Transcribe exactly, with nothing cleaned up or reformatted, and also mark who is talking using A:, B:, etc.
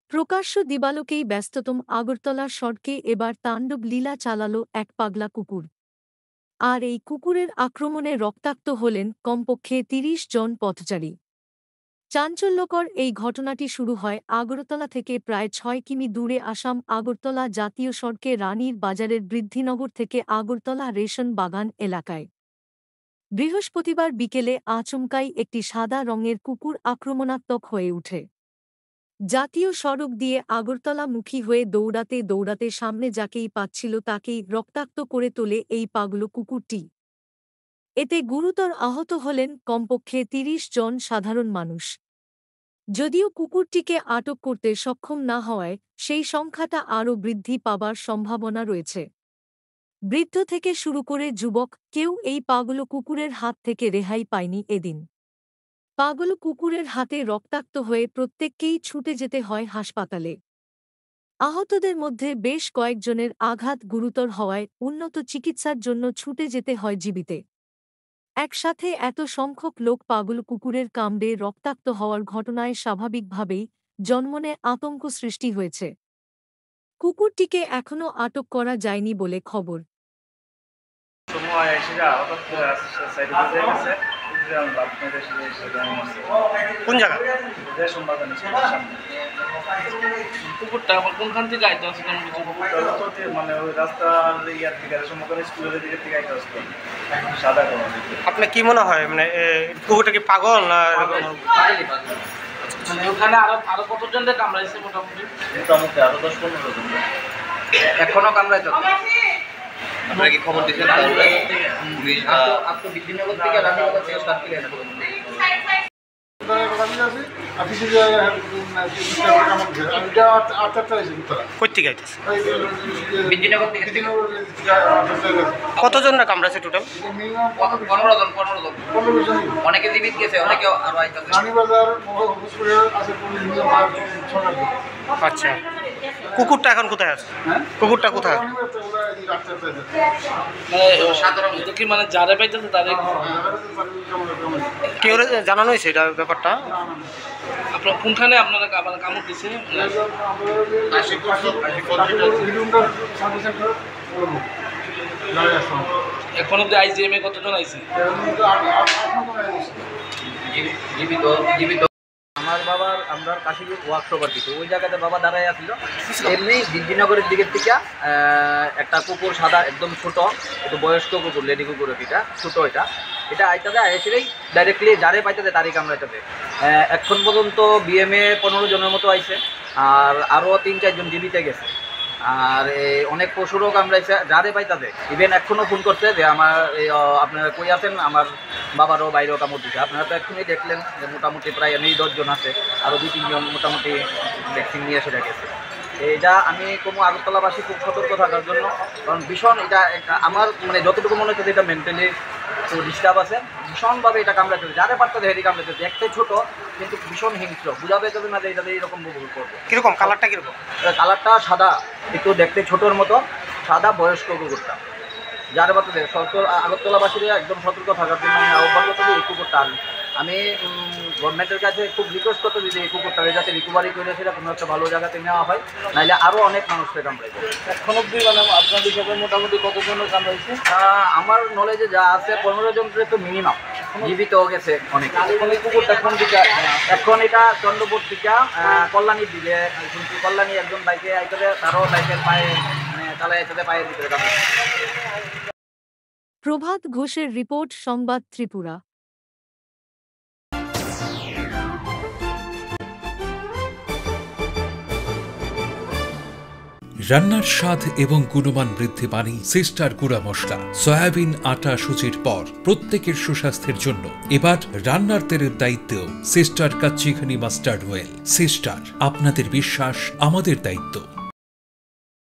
A: প্রকাশ্য দিবালোকেই ব্যস্ততম আগরতলার সড়কে এবার তাণ্ডব লীলা চালালো এক পাগলা কুকুর। আর এই কুকুরের আক্রমণে রক্তাক্ত হলেন কমপক্ষে তিরিশ জন পথচারী। চাঞ্চল্যকর এই ঘটনাটি শুরু হয় আগরতলা থেকে প্রায় ছয় কিমি দূরে আসাম আগরতলা জাতীয় সড়কে রানীর বাজারের বৃদ্ধিনগর থেকে আগরতলা রেশন বাগান এলাকায়। বৃহস্পতিবার বিকেলে আচমকাই একটি সাদা রঙের কুকুর আক্রমণাত্মক হয়ে ওঠে। জাতীয় সড়ক দিয়ে আগরতলামুখী হয়ে দৌড়াতে দৌড়াতে সামনে যাকেই পাচ্ছিল তাকেই রক্তাক্ত করে তোলে এই পাগল কুকুরটি। এতে গুরুতর আহত হলেন কমপক্ষে তিরিশ জন সাধারণ মানুষ। যদিও কুকুরটিকে আটক করতে সক্ষম না হওয়ায় সেই সংখ্যাটা আরও বৃদ্ধি পাবার সম্ভাবনা রয়েছে। বৃদ্ধ থেকে শুরু করে যুবক কেউ এই পাগল কুকুরের হাত থেকে রেহাই পায়নি এদিন। পাগল কুকুরের হাতে রক্তাক্ত হয়ে প্রত্যেককেই ছুটে যেতে হয় হাসপাতালে। আহতদের মধ্যে বেশ কয়েকজনের আঘাত গুরুতর হওয়ায় উন্নত চিকিৎসার জন্য ছুটে যেতে হয় জীবিতে। একসাথে এত সংখ্যক লোক পাগল কুকুরের কামড়ে রক্তাক্ত হওয়ার ঘটনায় স্বাভাবিকভাবেই জনমনে আতঙ্ক সৃষ্টি হয়েছে। কুকুরটিকে এখনও আটক করা যায়নি বলে খবর।
B: কোন জায়গা
C: কুকুরটা আবার কোনখান থেকে আইতে আসলে
B: মানে ওই রাস্তার ইয়ার থেকে স্কুলের দিকে থেকে আইতে আসতো সাদা কালো। আপনার কি মনে হয় মানে কুকুরটা কি পাগল না?
C: মানে ওখানে আরো আরো কতজনদের কামড়াইছে? মোটামুটি
B: মোটামুটি আরো দশ পনেরো জন
C: এখনো কামড়াইতে।
D: আপনারা কি খবর দিয়েছেন?
C: বৃদ্ধিনগর থেকে রানীবাজার থেকে স্টার্ট করে
B: কতজন না কামড়াছে টোটাল?
C: পনেরো জন পনেরো জন অনেকে জীবিত গেছে, অনেকে আরো আইতাছে।
B: আচ্ছা, কুকুরটা এখন কোথায় আছে? কুকুরটা কোথায়?
C: সাধারণত কি মানে যারা পাইতেছে তাদের
B: কেউ জানানো হয়েছে এটা ব্যাপারটা?
C: আপনার কোনখানে আপনারা কামড় দিচ্ছে? এখন অব্দি আইজিএমে কতজন আইছে?
D: জীবিত জীবিত আমার বাবার আমরা কাশীপুর ওয়ার্কশপ আর কিছু ওই জায়গাতে বাবা দাঁড়ায় আসছিল। এমনি বৃদ্ধিনগরের দিকের থেকে একটা কুকুর সাদা একদম ছোট, একটু বয়স্ক কুকুর, লেডি কুকুর, এটা ছোট, এটা এটা আইতাতে এসেই ডাইরেক্টলি যারে পাইতাতে তারই কামড়াইতাতে। এখন পর্যন্ত বিএমএ পনেরো জনের মতো আইছে, আর আরও তিন চারজন জীবিতে গেছে, আর অনেক পশুরও কামড়াইছে যারে পাইতাতে। ইভেন এখনও ফোন করছে যে আমার আপনারা কই আছেন, আমার বাবারও বাইরেও কামড় দিচ্ছে। আপনারা তো এক্ষুনি দেখলেন যে মোটামুটি প্রায় এমনি দশজন আছে, আরও দুই তিনজন মোটামুটি ভ্যাকসিন নিয়ে এসে গেছে। এটা আমি কোনো আগরতলাবাসী খুব সতর্ক থাকার জন্য, কারণ ভীষণ এটা একটা আমার মানে যতটুকু মনে হচ্ছে এটা মেন্টালি তো ডিস্টার্ব আছে, ভীষণভাবে এটা কামড়াতে যারে পারতে হেরি কামড়াতে দেখতে ছোট কিন্তু ভীষণ হিংস্র, বোঝাবে যাবে না যে এটা এইরকম বহু করবে।
B: কীরকম কালারটা? কীরকম
D: কালারটা? সাদা, একটু দেখতে ছোটোর মতো, সাদা, বয়স্ক কুকুরটা। যার বাচ্চাদের সতর্ক আগরতলাবাসীরা একদম সতর্ক থাকার জন্য আমি আহ্বান করতে এই কুকুরটা আমি গভর্নমেন্টের কাছে খুব রিকোয়েস্ট করতে দিই যে এই কুকুরটাকে যাতে রিকভারি করে সেটা কোনো একটা ভালো জায়গাতে নেওয়া হয়, নাহলে আরও অনেক মানুষকে কামড়াইছে।
C: এখন অব্দি মানে আপনার হিসাবে মোটামুটি কতজনের কামড়াইছে?
D: আমার নলেজে যা আছে পনেরো জনের তো মিনিমাম জীবিত গেছে অনেক।
C: কুকুরটা কোন দিকে?
D: এখন এটা চন্দ্রপুর থেকে কল্যাণীর দিকে শুনছি, কল্যাণী একজন বাইকে আইতে তারও বাইকের পায়ে মানে তালায় আইতে পায়ের ভিতরে কামড়াইছে।
A: প্রভাত ঘোষের রিপোর্ট, সংবাদ ত্রিপুরা।
E: রান্নার স্বাদ এবং গুণমান বৃদ্ধি পানি সিস্টার গুঁড়া মশলা, সয়াবিন আটা সুচির পর প্রত্যেকের সুস্বাস্থ্যের জন্য এবার রান্নার তেলের দায়িত্বেও sister Kachchi Ghani mustard oil. Sister, আপনাদের বিশ্বাস আমাদের দায়িত্ব।